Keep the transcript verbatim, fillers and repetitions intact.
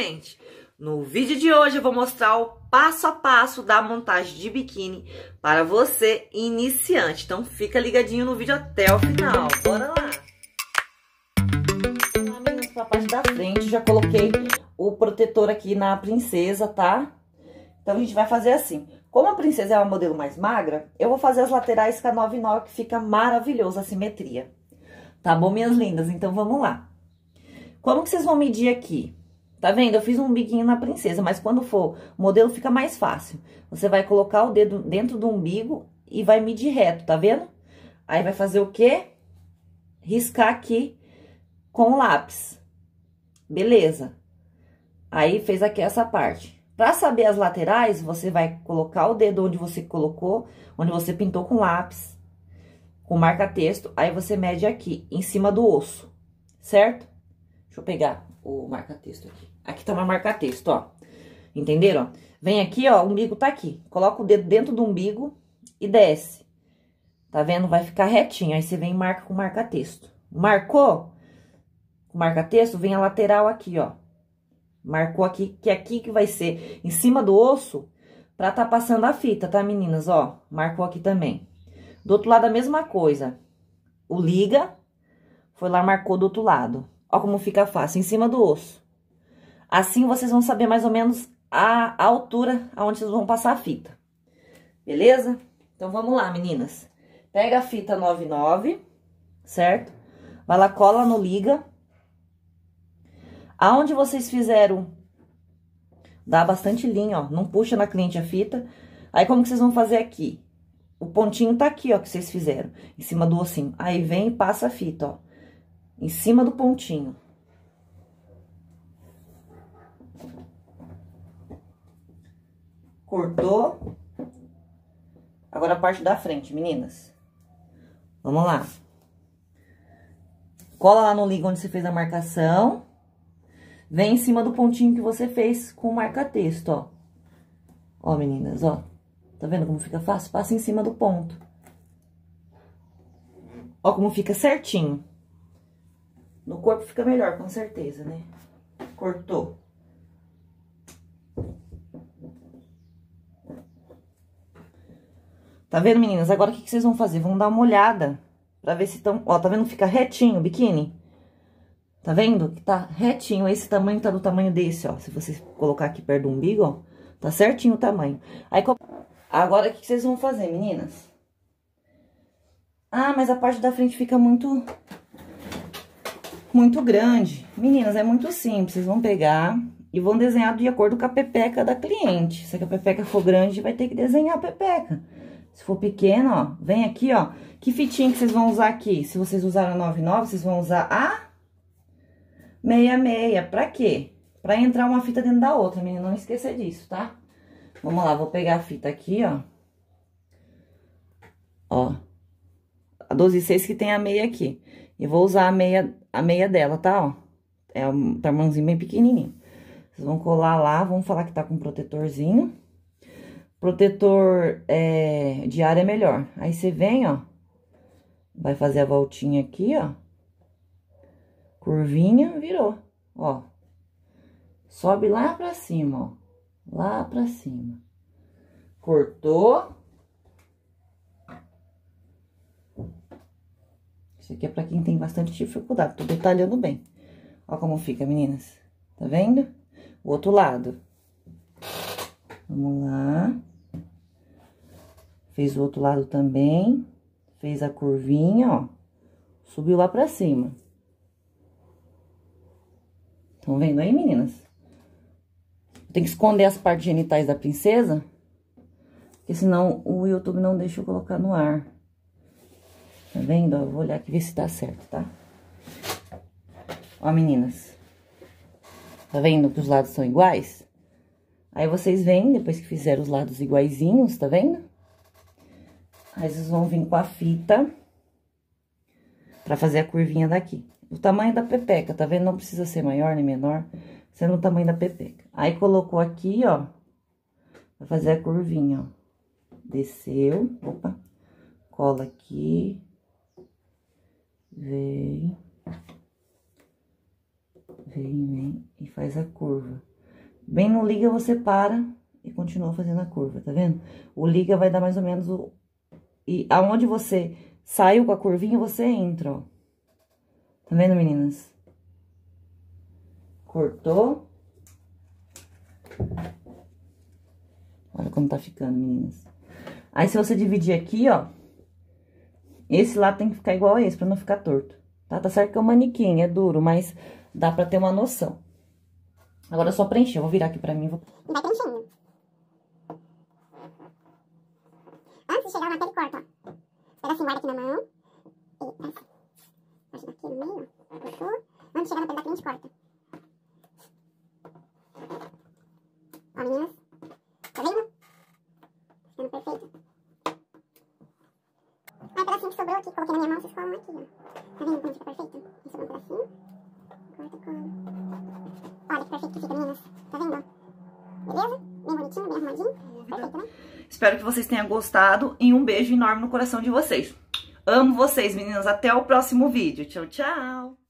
gente! No vídeo de hoje eu vou mostrar o passo a passo da montagem de biquíni para você iniciante. Então fica ligadinho no vídeo até o final. Bora lá! Vamos lá, meninas, para a parte da frente. Já coloquei o protetor aqui na princesa, tá? Então a gente vai fazer assim. Como a princesa é uma modelo mais magra, eu vou fazer as laterais com a nove nove, que fica maravilhosa a simetria. Tá bom, minhas lindas? Então vamos lá. Como que vocês vão medir aqui? Tá vendo? Eu fiz um biquinho na princesa, mas quando for o modelo fica mais fácil. Você vai colocar o dedo dentro do umbigo e vai medir reto, tá vendo? Aí vai fazer o quê? Riscar aqui com o lápis. Beleza. Aí fez aqui essa parte. Pra saber as laterais, você vai colocar o dedo onde você colocou, onde você pintou com lápis, com marca-texto. Aí você mede aqui, em cima do osso, certo? Deixa eu pegar o marca-texto aqui. Aqui tá uma marca-texto, ó. Entenderam? Vem aqui, ó, o umbigo tá aqui. Coloca o dedo dentro do umbigo e desce. Tá vendo? Vai ficar retinho. Aí você vem e marca com marca-texto. Marcou? Com marca-texto, vem a lateral aqui, ó. Marcou aqui, que é aqui que vai ser em cima do osso, pra tá passando a fita, tá, meninas? Ó, marcou aqui também. Do outro lado, a mesma coisa. O liga, foi lá, marcou do outro lado. Ó como fica fácil, em cima do osso. Assim, vocês vão saber mais ou menos a, a altura aonde vocês vão passar a fita. Beleza? Então, vamos lá, meninas. Pega a fita nove nove, certo? Vai lá, cola no liga. Aonde vocês fizeram, dá bastante linha, ó. Não puxa na cliente a fita. Aí, como que vocês vão fazer aqui? O pontinho tá aqui, ó, que vocês fizeram. Em cima do ossinho. Aí, vem e passa a fita, ó. Em cima do pontinho. Cortou. Agora, a parte da frente, meninas. Vamos lá. Cola lá no liga onde você fez a marcação. Vem em cima do pontinho que você fez com o marca-texto, ó. Ó, meninas, ó. Tá vendo como fica fácil? Passa em cima do ponto. Ó como fica certinho. No corpo fica melhor, com certeza, né? Cortou. Tá vendo, meninas? Agora, o que que vocês vão fazer? Vão dar uma olhada pra ver se estão... Ó, tá vendo? Fica retinho o biquíni. Tá vendo? Que tá retinho. Esse tamanho tá do tamanho desse, ó. Se você colocar aqui perto do umbigo, ó. Tá certinho o tamanho. Aí, agora, o que vocês vão fazer, meninas? Ah, mas a parte da frente fica muito... Muito grande. Meninas, é muito simples. Vocês vão pegar e vão desenhar de acordo com a pepeca da cliente. Se a pepeca for grande, vai ter que desenhar a pepeca. Se for pequena, ó, vem aqui, ó. Que fitinha que vocês vão usar aqui? Se vocês usaram a nove nove, vocês vão usar a... meia meia, pra quê? Pra entrar uma fita dentro da outra, menina, não esqueça disso, tá? Vamos lá, vou pegar a fita aqui, ó. Ó. A doze e seis que tem a meia aqui. E vou usar a meia, a meia dela, tá, ó? É um tamanhozinho bem pequenininho. Vocês vão colar lá, vamos falar que tá com protetorzinho. Protetor é, de ar é melhor. Aí, você vem, ó. Vai fazer a voltinha aqui, ó. Curvinha, virou, ó. Sobe lá pra cima, ó. Lá pra cima. Cortou. Isso aqui é pra quem tem bastante dificuldade. Tô detalhando bem. Ó como fica, meninas. Tá vendo? O outro lado. Vamos lá. Fez o outro lado também. Fez a curvinha, ó. Subiu lá pra cima. Estão vendo aí, meninas? Tem que esconder as partes genitais da princesa, porque senão o YouTube não deixa eu colocar no ar. Tá vendo? Eu vou olhar aqui ver se tá certo, tá? Ó, meninas. Tá vendo que os lados são iguais? Aí, vocês vêm, depois que fizeram os lados iguaizinhos, tá vendo? Aí, vocês vão vir com a fita pra fazer a curvinha daqui. O tamanho da pepeca, tá vendo? Não precisa ser maior nem menor, sendo o tamanho da pepeca. Aí, colocou aqui, ó, vai fazer a curvinha, ó. Desceu, opa, cola aqui, vem, vem, vem e faz a curva. Bem no liga você para e continua fazendo a curva, tá vendo? O liga vai dar mais ou menos o... E aonde você saiu com a curvinha, você entra, ó. Tá vendo, meninas? Cortou. Olha como tá ficando, meninas. Aí, se você dividir aqui, ó, esse lado tem que ficar igual a esse, pra não ficar torto, tá? Tá certo que é um manequim, é duro, mas dá pra ter uma noção. Agora é só preencher, eu vou virar aqui pra mim. Vou... Vai preenchendo. Antes de chegar na matéria, corta, ó. Pedacinho guarda aqui na mão. E assim. Acho daqui no meio, ó. Puxou. Antes de chegar na pele da frente, corta. Ó, meninas. Tá vendo? Ficando perfeito. Ah, o pedacinho que sobrou aqui, coloquei na minha mão, vocês colam aqui, ó. Tá vendo como fica perfeito? Aí sobrou um pedacinho. Corta, cola. Olha que perfeito que fica, meninas. Tá vendo? Beleza? Bem bonitinho, bem arrumadinho. Perfeito, né? Espero que vocês tenham gostado e um beijo enorme no coração de vocês. Amo vocês, meninas. Até o próximo vídeo. Tchau, tchau!